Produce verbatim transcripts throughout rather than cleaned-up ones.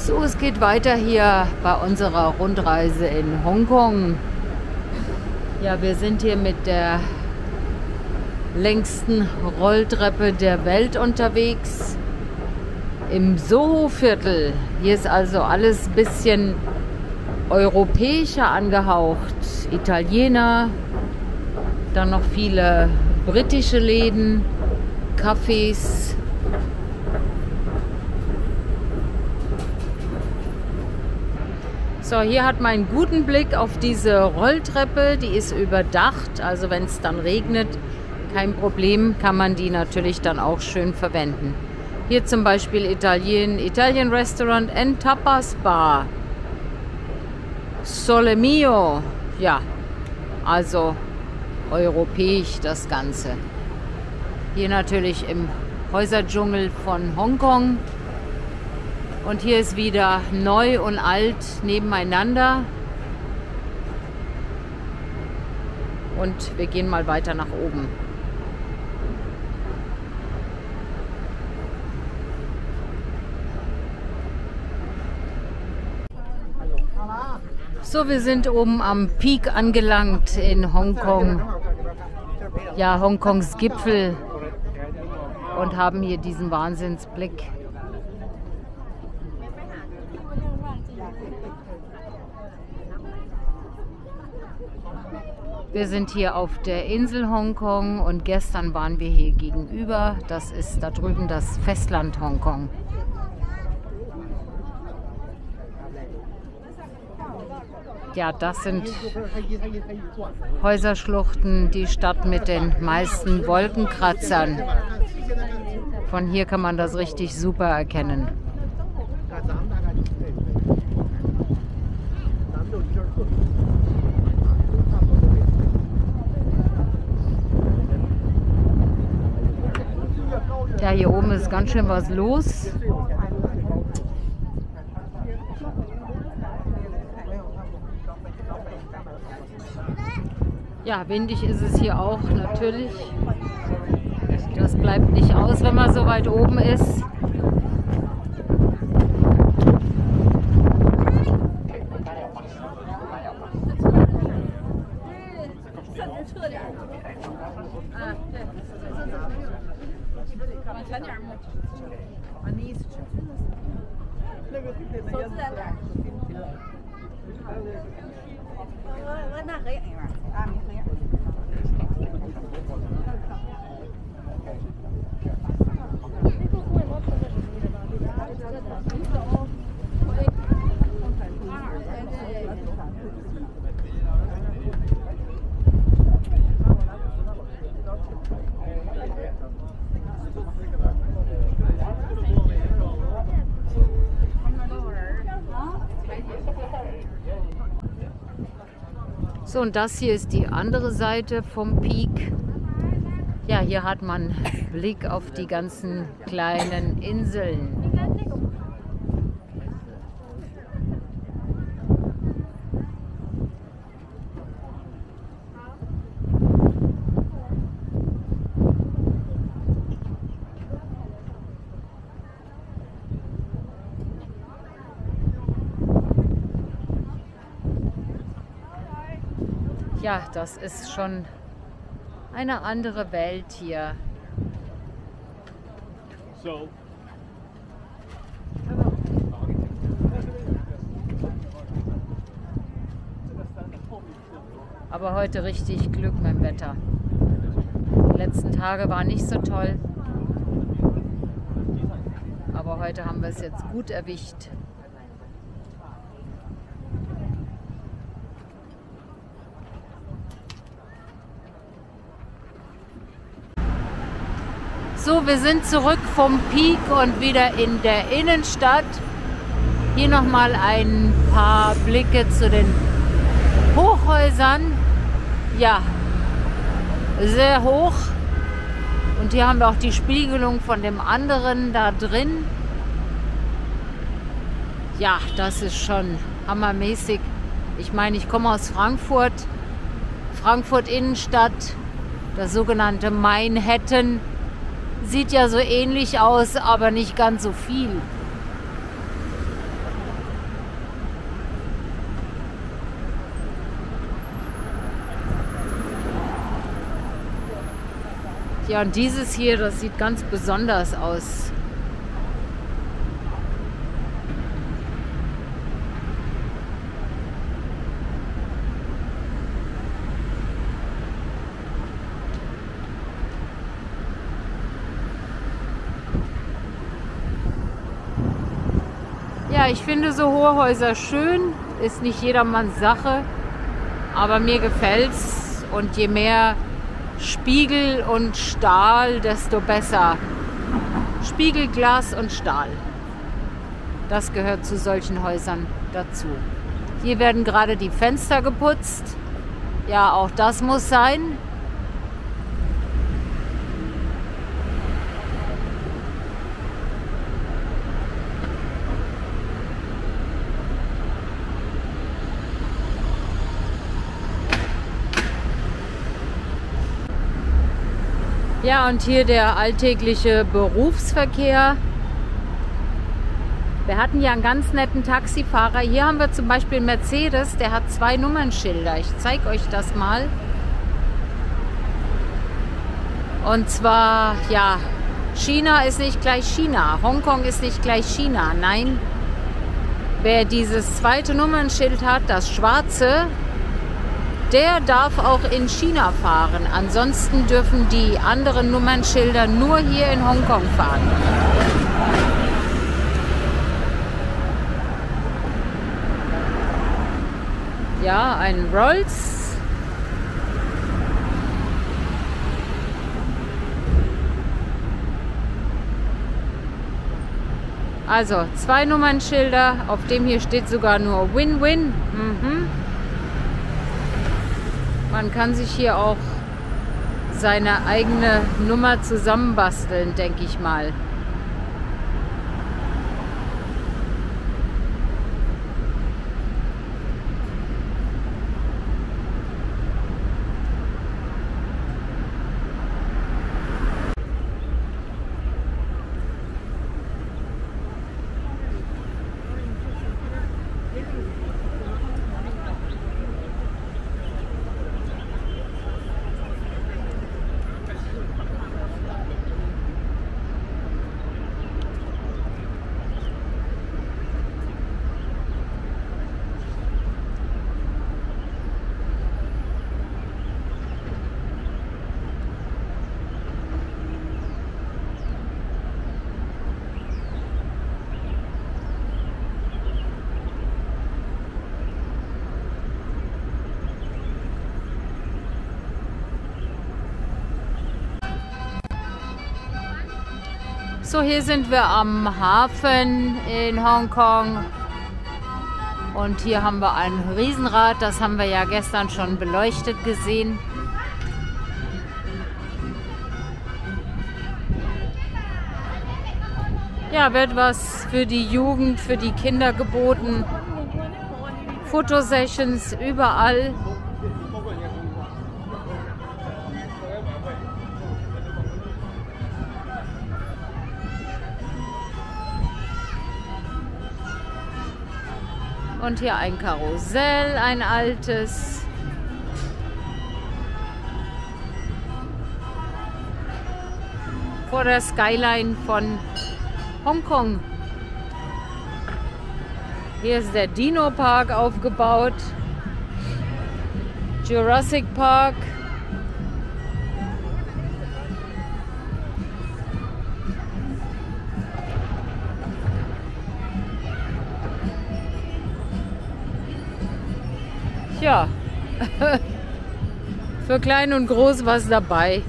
So, es geht weiter hier bei unserer Rundreise in Hongkong. Ja, wir sind hier mit der längsten Rolltreppe der Welt unterwegs. Im Soho-Viertel. Hier ist also alles ein bisschen europäischer angehaucht. Italiener, dann noch viele britische Läden, Cafés. So, hier hat man einen guten Blick auf diese Rolltreppe. Die ist überdacht, also wenn es dann regnet, kein Problem, kann man die natürlich dann auch schön verwenden. Hier zum Beispiel Italien, Italian Restaurant and Tapas Bar. Sole Mio. Ja, also europäisch das Ganze. Hier natürlich im Häuserdschungel von Hongkong. Und hier ist wieder neu und alt nebeneinander. Und wir gehen mal weiter nach oben. So, wir sind oben am Peak angelangt in Hongkong. Ja, Hongkongs Gipfel. Und haben hier diesen Wahnsinnsblick. Wir sind hier auf der Insel Hongkong und gestern waren wir hier gegenüber. Das ist da drüben das Festland Hongkong. Ja, das sind Häuserschluchten, die Stadt mit den meisten Wolkenkratzern. Von hier kann man das richtig super erkennen. Ja, hier oben ist ganz schön was los. Ja, windig ist es hier auch natürlich. Das bleibt nicht aus, wenn man so weit oben ist. So, und das hier ist die andere Seite vom Peak. Ja, hier hat man Blick auf die ganzen kleinen Inseln. Ja, das ist schon eine andere Welt hier. So. Aber heute richtig Glück mit dem Wetter. Die letzten Tage waren nicht so toll. Aber heute haben wir es jetzt gut erwischt. So, wir sind zurück vom Peak und wieder in der Innenstadt. Hier nochmal ein paar Blicke zu den Hochhäusern. Ja, sehr hoch. Und hier haben wir auch die Spiegelung von dem anderen da drin. Ja, das ist schon hammermäßig. Ich meine, ich komme aus Frankfurt. Frankfurt Innenstadt, das sogenannte Manhattan. Sieht ja so ähnlich aus, aber nicht ganz so viel. Ja, und dieses hier, das sieht ganz besonders aus. Ja, ich finde so hohe Häuser schön, ist nicht jedermanns Sache, aber mir gefällt's und je mehr Spiegel und Stahl, desto besser. Spiegel, Glas und Stahl. Das gehört zu solchen Häusern dazu. Hier werden gerade die Fenster geputzt. Ja, auch das muss sein. Ja, und hier der alltägliche Berufsverkehr. Wir hatten ja einen ganz netten Taxifahrer. Hier haben wir zum Beispiel einen Mercedes, der hat zwei Nummernschilder. Ich zeige euch das mal. Und zwar, ja, China ist nicht gleich China. Hongkong ist nicht gleich China. Nein, wer dieses zweite Nummernschild hat, das schwarze, der darf auch in China fahren. Ansonsten dürfen die anderen Nummernschilder nur hier in Hongkong fahren. Ja, ein Rolls. Also zwei Nummernschilder. Auf dem hier steht sogar nur Win-Win. Mhm. Man kann sich hier auch seine eigene Nummer zusammenbasteln, denke ich mal. So, hier sind wir am Hafen in Hongkong und hier haben wir ein Riesenrad, das haben wir ja gestern schon beleuchtet gesehen. Ja, wird was für die Jugend, für die Kinder geboten. Fotosessions überall. Und hier ein Karussell, ein altes. Vor der Skyline von Hongkong. Hier ist der Dino Park aufgebaut. Jurassic Park. Ja, für klein und groß was dabei.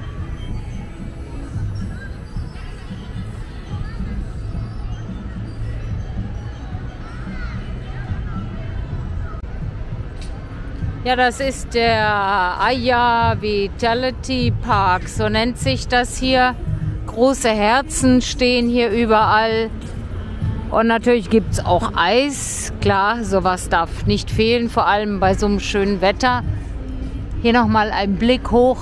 Ja, das ist der Aya Vitality Park, so nennt sich das hier. Große Herzen stehen hier überall. Und natürlich gibt es auch Eis. Klar, sowas darf nicht fehlen, vor allem bei so einem schönen Wetter. Hier nochmal ein Blick hoch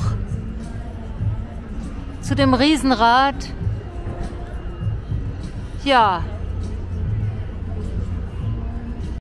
zu dem Riesenrad. Ja,